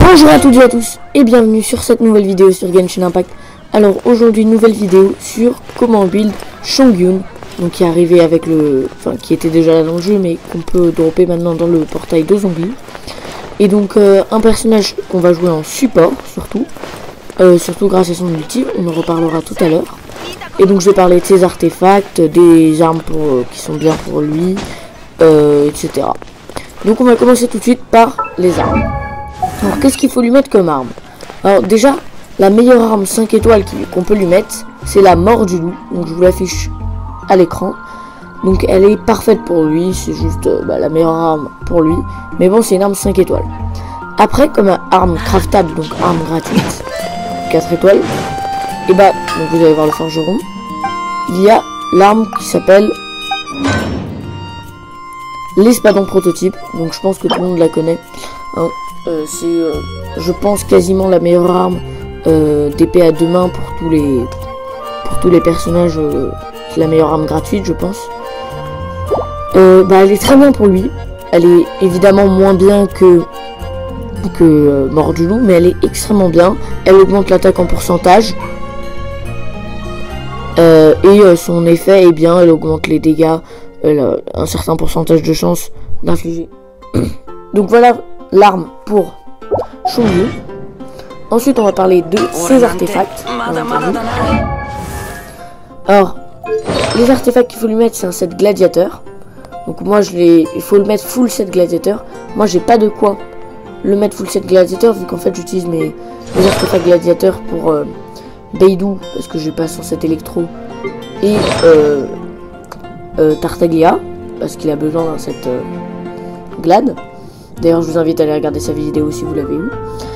Bonjour à toutes et à tous et bienvenue sur cette nouvelle vidéo sur Genshin Impact. Alors aujourd'hui nouvelle vidéo sur comment build Chongyun, donc qui est arrivé avec qui était déjà là dans le jeu mais qu'on peut dropper maintenant dans le portail de zombies. Et donc un personnage qu'on va jouer en support surtout grâce à son ulti, on en reparlera tout à l'heure. Et donc je vais parler de ses artefacts, des armes qui sont bien pour lui, etc. Donc on va commencer tout de suite par les armes. Alors qu'est-ce qu'il faut lui mettre comme arme? Alors déjà, la meilleure arme 5 étoiles qu'on peut lui mettre, c'est la mort du loup. Donc je vous l'affiche à l'écran. Donc elle est parfaite pour lui, c'est juste la meilleure arme pour lui. Mais bon, c'est une arme 5 étoiles. Après, comme arme craftable, donc arme gratuite, 4 étoiles, et donc vous allez voir le forgeron. Il y a l'arme qui s'appelle l'espadon prototype. Donc je pense que tout le monde la connaît. Hein. C'est je pense quasiment la meilleure arme d'épée à deux mains pour tous les personnages. C'est la meilleure arme gratuite, je pense. Elle est très bien pour lui. Elle est évidemment moins bien que mort du loup, mais elle est extrêmement bien. Elle augmente l'attaque en pourcentage et son effet est bien. Elle augmente les dégâts. Elle a un certain pourcentage de chance d'infliger. Donc voilà l'arme pour Chongyun. Ensuite on va parler de ses artefacts. Alors les artefacts qu'il faut lui mettre, c'est un set gladiateur. Donc moi il faut le mettre full set gladiateur. Moi j'ai pas de quoi le mettre full set gladiateur vu qu'en fait j'utilise mes artefacts gladiateurs pour Beidou parce que j'ai pas son set électro et Tartaglia parce qu'il a besoin d'un set glad. D'ailleurs, je vous invite à aller regarder sa vidéo si vous l'avez eu.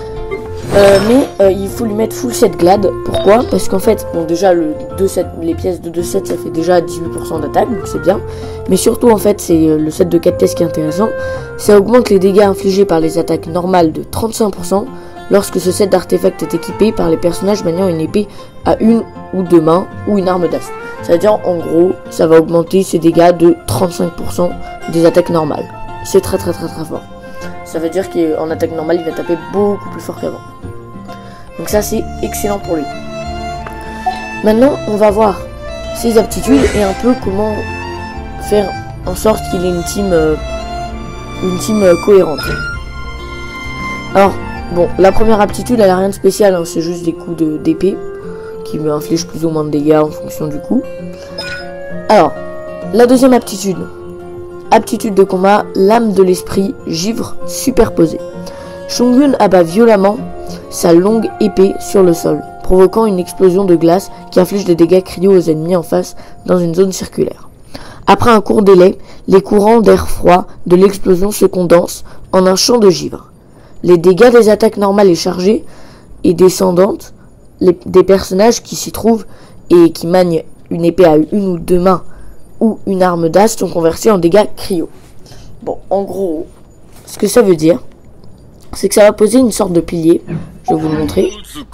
Il faut lui mettre full set glad. Pourquoi? Parce qu'en fait, bon, déjà, les pièces de 2 sets, ça fait déjà 18% d'attaque, donc c'est bien. Mais surtout, en fait, c'est le set de 4 pièces qui est intéressant. Ça augmente les dégâts infligés par les attaques normales de 35% lorsque ce set d'artefacts est équipé par les personnages maniant une épée à une ou deux mains ou une arme d'as. C'est-à-dire, en gros, ça va augmenter ses dégâts de 35% des attaques normales. C'est très très très très fort. Ça veut dire qu'en attaque normale, il va taper beaucoup plus fort qu'avant. Donc ça, c'est excellent pour lui. Maintenant, on va voir ses aptitudes et un peu comment faire en sorte qu'il ait une team cohérente. Alors, bon, la première aptitude, elle a rien de spécial, hein, c'est juste des coups d'épée qui me infligent plus ou moins de dégâts en fonction du coup. Alors, la deuxième aptitude. Aptitude de combat, lame de l'esprit, givre superposée. Chongyun abat violemment sa longue épée sur le sol, provoquant une explosion de glace qui inflige des dégâts cryo aux ennemis en face dans une zone circulaire. Après un court délai, les courants d'air froid de l'explosion se condensent en un champ de givre. Les dégâts des attaques normales et chargées et descendantes des personnages qui s'y trouvent et qui manient une épée à une ou deux mains ou une arme d'as sont convertis en dégâts cryo. Bon, en gros, ce que ça veut dire, c'est que ça va poser une sorte de pilier. Je vais vous le montrer.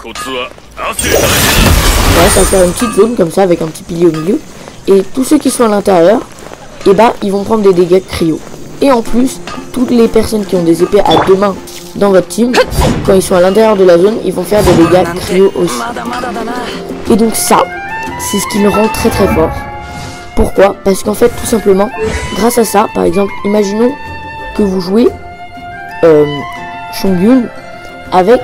Voilà, ça va faire une petite zone comme ça avec un petit pilier au milieu. Et tous ceux qui sont à l'intérieur, ils vont prendre des dégâts cryo. Et en plus, toutes les personnes qui ont des épées à deux mains dans votre team, quand ils sont à l'intérieur de la zone, ils vont faire des dégâts cryo aussi. Et donc ça, c'est ce qui le rend très très fort. Pourquoi? Parce qu'en fait, tout simplement, grâce à ça, par exemple, imaginons que vous jouez Chongyun avec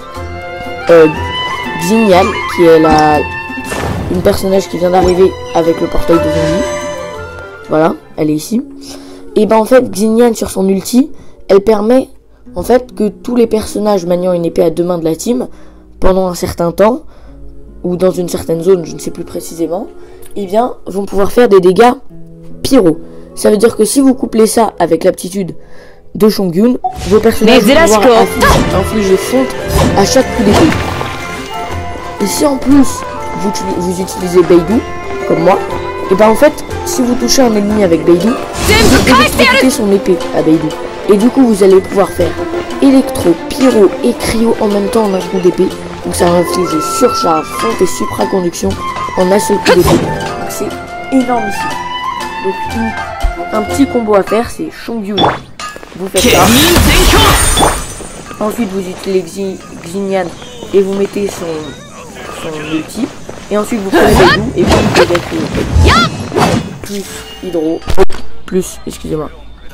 Xingyan, qui est une personnage qui vient d'arriver avec le portail de zombie. Voilà, elle est ici. Et en fait, Xingyan sur son ulti, elle permet en fait que tous les personnages maniant une épée à deux mains de la team, pendant un certain temps, ou dans une certaine zone, je ne sais plus précisément, vont pouvoir faire des dégâts pyro. Ça veut dire que si vous couplez ça avec l'aptitude de Chongyun, vos personnages vont pouvoir infliger fonte à chaque coup d'épée. Et si en plus vous utilisez Beidou, comme moi, en fait, si vous touchez un ennemi avec Beidou, vous électrocutez son épée à Beidou. Et du coup, vous allez pouvoir faire électro, pyro et cryo en même temps en un coup d'épée. Donc ça va infliger surcharge, fonte et supraconduction en un seul coup d'épée. C'est énorme ici. Donc un petit combo à faire, c'est Chongyun. Vous faites ça. Ensuite vous utilisez Xinian et vous mettez son ulti. Et ensuite vous prenez Beidou et puis vous dégâts cryo. Plus hydro. Plus, excusez-moi.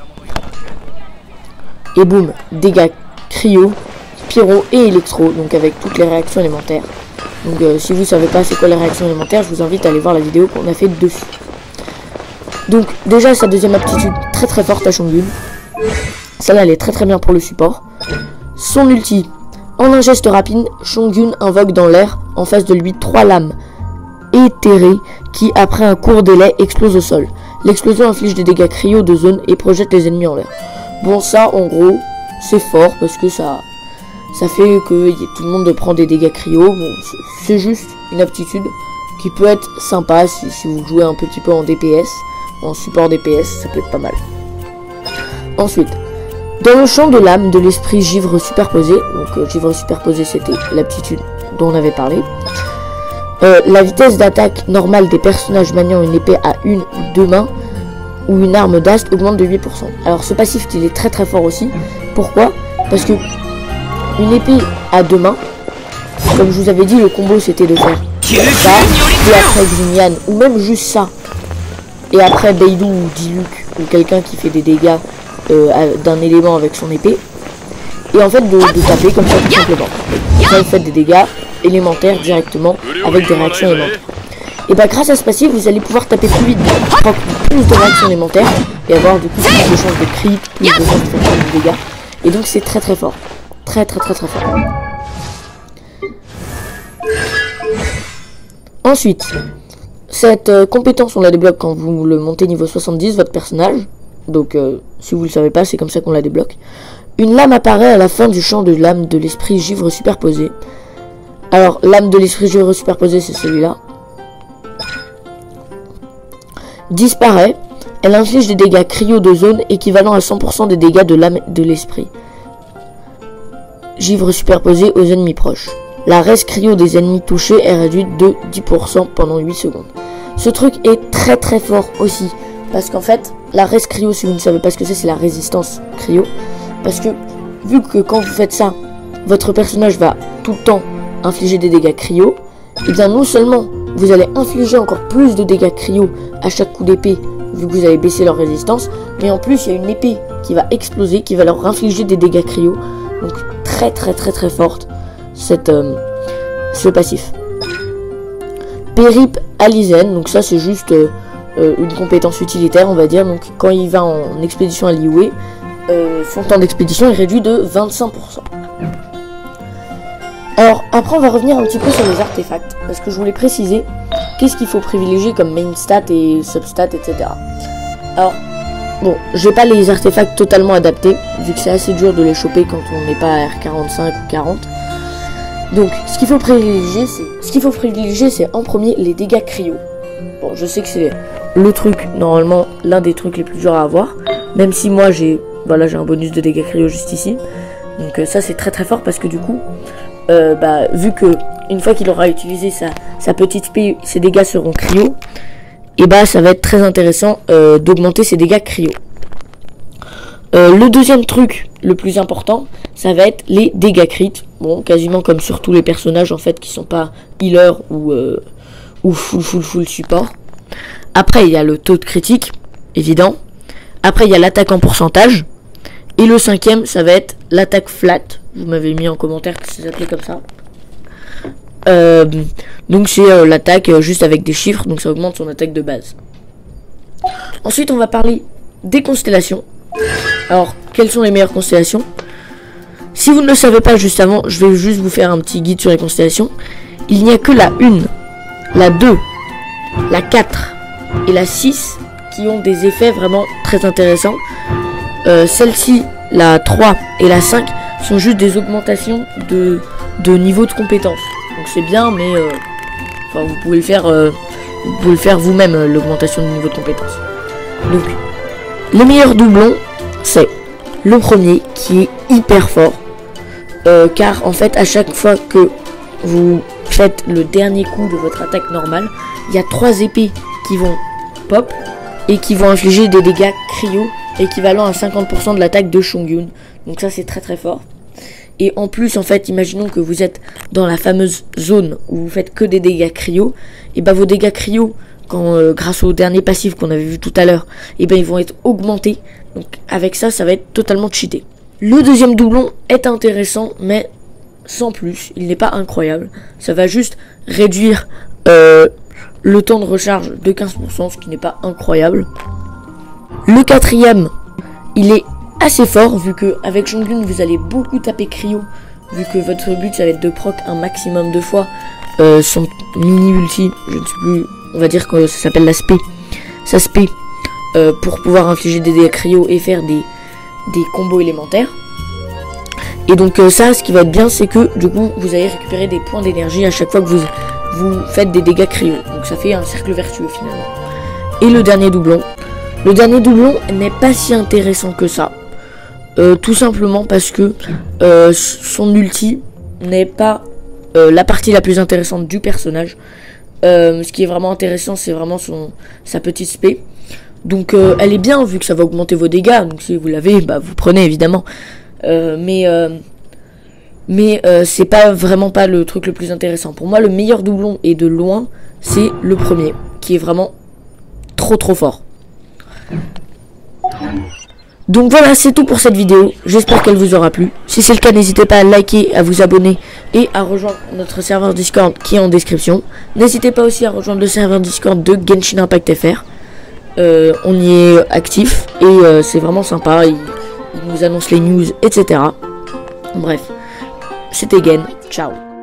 Et boum, dégâts cryo, pyro et électro. Donc avec toutes les réactions élémentaires. Donc si vous savez pas c'est quoi les réactions élémentaires, je vous invite à aller voir la vidéo qu'on a fait dessus. Donc déjà sa deuxième aptitude très très forte à Shongyun. Celle-là elle est très très bien pour le support. Son ulti. En un geste rapide, Shongyun invoque dans l'air en face de lui 3 lames éthérées qui, après un court délai, explosent au sol. L'explosion inflige des dégâts cryo de zone et projette les ennemis en l'air. Bon, ça, en gros, c'est fort parce que ça fait que tout le monde prend des dégâts cryo. Bon, c'est juste une aptitude qui peut être sympa si vous jouez un petit peu en DPS, en support DPS, ça peut être pas mal. Ensuite, dans le champ de l'âme de l'esprit givre superposé, donc givre superposé c'était l'aptitude dont on avait parlé, la vitesse d'attaque normale des personnages maniant une épée à une ou deux mains ou une arme d'ast augmente de 8%. Alors ce passif il est très très fort aussi. Pourquoi? Parce que une épée à deux mains, comme je vous avais dit, le combo c'était de faire ça, et après Xinian, ou même juste ça, et après Beidou ou Diluc, ou quelqu'un qui fait des dégâts d'un élément avec son épée, et en fait de taper comme ça tout simplement. Et ça vous faites des dégâts élémentaires directement avec des réactions élémentaires. Et bah grâce à ce passif vous allez pouvoir taper plus vite, prendre plus de réactions élémentaires et avoir du coup plus de chances de crit, plus de chances de faire plus de dégâts. Et donc c'est très très fort. Très très très très fort. Ensuite, cette compétence on la débloque quand vous le montez niveau 70 votre personnage. Donc si vous le savez pas c'est comme ça qu'on la débloque. Une lame apparaît à la fin du champ de l'âme de l'esprit givre superposé. Alors l'âme de l'esprit givre superposé c'est celui-là. Disparaît. Elle inflige des dégâts cryo de zone équivalent à 100% des dégâts de l'âme de l'esprit givre superposé aux ennemis proches. La res cryo des ennemis touchés est réduite de 10% pendant 8 secondes. Ce truc est très très fort aussi. Parce qu'en fait, la res cryo, si vous ne savez pas ce que c'est la résistance cryo. Parce que, vu que quand vous faites ça, votre personnage va tout le temps infliger des dégâts cryo, et bien non seulement vous allez infliger encore plus de dégâts cryo à chaque coup d'épée, vu que vous avez baissé leur résistance, mais en plus il y a une épée qui va exploser, qui va leur infliger des dégâts cryo. Donc très très très très forte, ce passif. Périple Alizen, donc ça c'est juste une compétence utilitaire on va dire. Donc quand il va en expédition à Liyue, son temps d'expédition est réduit de 25%. Alors après on va revenir un petit peu sur les artefacts, parce que je voulais préciser qu'est-ce qu'il faut privilégier comme main stat et substat, etc. Alors bon, j'ai pas les artefacts totalement adaptés, vu que c'est assez dur de les choper quand on n'est pas à R45 ou 40. Donc ce qu'il faut privilégier c'est en premier les dégâts cryo. Bon, je sais que c'est le truc, normalement l'un des trucs les plus durs à avoir, même si moi j'ai un bonus de dégâts cryo juste ici. Donc ça c'est très très fort parce que du coup vu que une fois qu'il aura utilisé sa petite épée, ses dégâts seront cryo, et ça va être très intéressant d'augmenter ses dégâts cryo. Le deuxième truc le plus important, ça va être les dégâts crit. Bon, quasiment comme sur tous les personnages en fait qui sont pas healer ou full support. Après il y a le taux de critique, évident. Après il y a l'attaque en pourcentage. Et le cinquième, ça va être l'attaque flat. Vous m'avez mis en commentaire que ça s'appelait comme ça. Donc c'est l'attaque juste avec des chiffres, donc ça augmente son attaque de base. Ensuite on va parler des constellations. Alors quelles sont les meilleures constellations? Si vous ne le savez pas juste avant, je vais juste vous faire un petit guide sur les constellations. Il n'y a que la 1, la 2, la 4 et la 6 qui ont des effets vraiment très intéressants. Celle-ci, la 3 et la 5 sont juste des augmentations de niveau de compétence. Donc c'est bien, mais vous pouvez le faire vous-même, l'augmentation du niveau de compétence. Donc les meilleurs doublons, c'est le premier qui est hyper fort, car en fait à chaque fois que vous faites le dernier coup de votre attaque normale, il y a 3 épées qui vont pop et qui vont infliger des dégâts cryo équivalent à 50% de l'attaque de Shongyun. Donc ça c'est très très fort. Et en plus, en fait, imaginons que vous êtes dans la fameuse zone où vous faites que des dégâts cryo. Et bah vos dégâts cryo, grâce au dernier passif qu'on avait vu tout à l'heure, et ben ils vont être augmentés. Donc avec ça, ça va être totalement cheaté. Le deuxième doublon est intéressant, mais sans plus. Il n'est pas incroyable. Ça va juste réduire le temps de recharge de 15%, ce qui n'est pas incroyable. Le quatrième, il est assez fort, vu que avec Shongyun vous allez beaucoup taper cryo, vu que votre but ça va être de proc un maximum de fois son mini ulti, je ne sais plus, on va dire que ça s'appelle la spé, sa spé, pour pouvoir infliger des dégâts cryo et faire des combos élémentaires. Et donc ça, ce qui va être bien, c'est que du coup vous allez récupérer des points d'énergie à chaque fois que vous faites des dégâts cryo, donc ça fait un cercle vertueux finalement. Et le dernier doublon n'est pas si intéressant que ça. Tout simplement parce que son ulti n'est pas la partie la plus intéressante du personnage. Ce qui est vraiment intéressant, c'est vraiment sa petite spé. Donc elle est bien vu que ça va augmenter vos dégâts. Donc si vous l'avez, bah vous prenez évidemment. Mais c'est vraiment pas le truc le plus intéressant. Pour moi, le meilleur doublon et de loin, c'est le premier, qui est vraiment trop fort. Donc voilà, c'est tout pour cette vidéo. J'espère qu'elle vous aura plu. Si c'est le cas, n'hésitez pas à liker, à vous abonner et à rejoindre notre serveur Discord qui est en description. N'hésitez pas aussi à rejoindre le serveur Discord de Genshin Impact FR. On y est actif et c'est vraiment sympa. Il nous annonce les news, etc. Bref, c'était Gen. Ciao.